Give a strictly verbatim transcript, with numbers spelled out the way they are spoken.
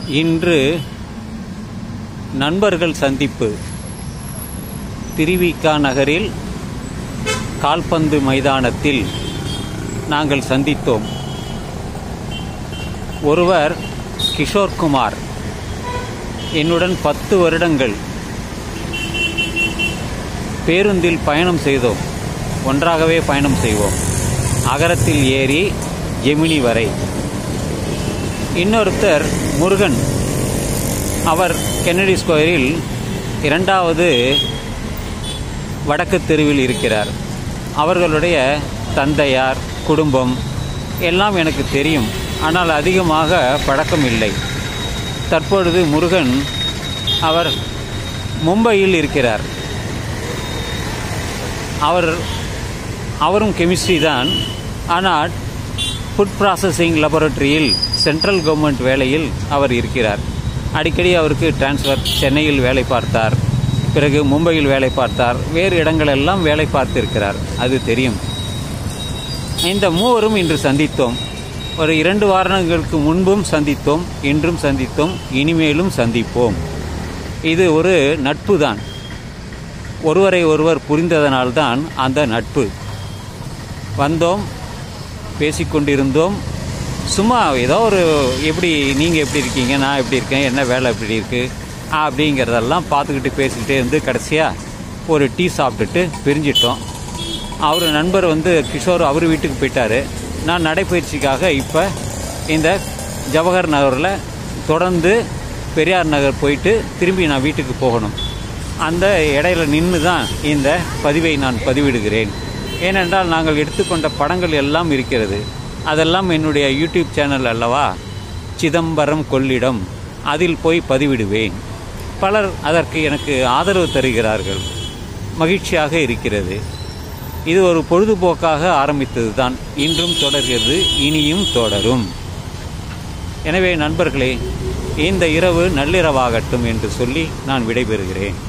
இன்று நண்பர்கள் சந்திப்பு. திருவிக நகரில் கால்பந்து மைதானத்தில் நாங்கள் சந்தித்தோம். ஒருவர் கிஷோர்குமார், என்னுடன் பத்து வருடங்கள் பேருந்தில் பயணம் செய்தோம். ஒன்றாகவே பயணம் செய்வோம், அகரத்தில் ஏறி ஜெமினி வரை. இன்னொருத்தர் முருகன், அவர் கென்னடி ஸ்கொயரில் இரண்டாவது வடக்கு தெருவில் இருக்கிறார். அவர்களுடைய தந்தையார், குடும்பம் எல்லாம் எனக்கு தெரியும், ஆனால் அதிகமாக பழக்கம் இல்லை. தற்பொழுது முருகன் அவர் மும்பையில் இருக்கிறார். அவர் அவரும் கெமிஸ்ட்ரி தான், ஆனால் ஃபுட் ப்ராசஸிங் லெபார்ட்டரியில் சென்ட்ரல் கவர்மெண்ட் வேலையில் அவர் இருக்கிறார். அடிக்கடி அவருக்கு டிரான்ஸ்ஃபர். சென்னையில் வேலை பார்த்தார், பிறகு மும்பையில் வேலை பார்த்தார், வேறு இடங்களெல்லாம் வேலை பார்த்திருக்கிறார், அது தெரியும். இந்த மூவரும் இன்று சந்தித்தோம். ஒரு இரண்டு வாரங்களுக்கு முன்பும் சந்தித்தோம், இன்றும் சந்தித்தோம், இனிமேலும் சந்திப்போம். இது ஒரு நட்பு தான். ஒருவரை ஒருவர் புரிந்ததனால்தான் அந்த நட்பு. வந்தோம், பேசிக்கொண்டிருந்தோம். சும்மா ஏதோ ஒரு எப்படி நீங்கள் எப்படி இருக்கீங்க, நான் எப்படி இருக்கேன், என்ன வேலை எப்படி இருக்குது அப்படிங்கிறதெல்லாம் பார்த்துக்கிட்டு பேசிக்கிட்டே இருந்து கடைசியாக ஒரு டீ சாப்பிட்டுட்டு பிரிஞ்சிட்டோம். அவர் நண்பர் வந்து கிஷோர் அவர் வீட்டுக்கு போயிட்டார். நான் நடைப்பயிற்சிக்காக இப்போ இந்த ஜவஹர் நகரில் தொடர்ந்து பெரியார் நகர் போயிட்டு திரும்பி நான் வீட்டுக்கு போகணும். அந்த இடையில நின்று தான் இந்த பதிவை நான் பதிவிடுகிறேன். ஏனென்றால் நாங்கள் எடுத்துக்கொண்ட படங்கள் எல்லாம் இருக்கிறது. அதெல்லாம் என்னுடைய யூடியூப் சேனல் அல்லவா, சிதம்பரம் கொள்ளிடம், அதில் போய் பதிவிடுவேன். பலர் அதற்கு எனக்கு ஆதரவு தருகிறார்கள், மகிழ்ச்சியாக இருக்கிறது. இது ஒரு பொழுதுபோக்காக ஆரம்பித்தது தான், இன்றும் தொடர்கிறது, இனியும் தொடரும். எனவே நண்பர்களே, இந்த இரவு நள்ளிரவாகட்டும் என்று சொல்லி நான் விடைபெறுகிறேன்.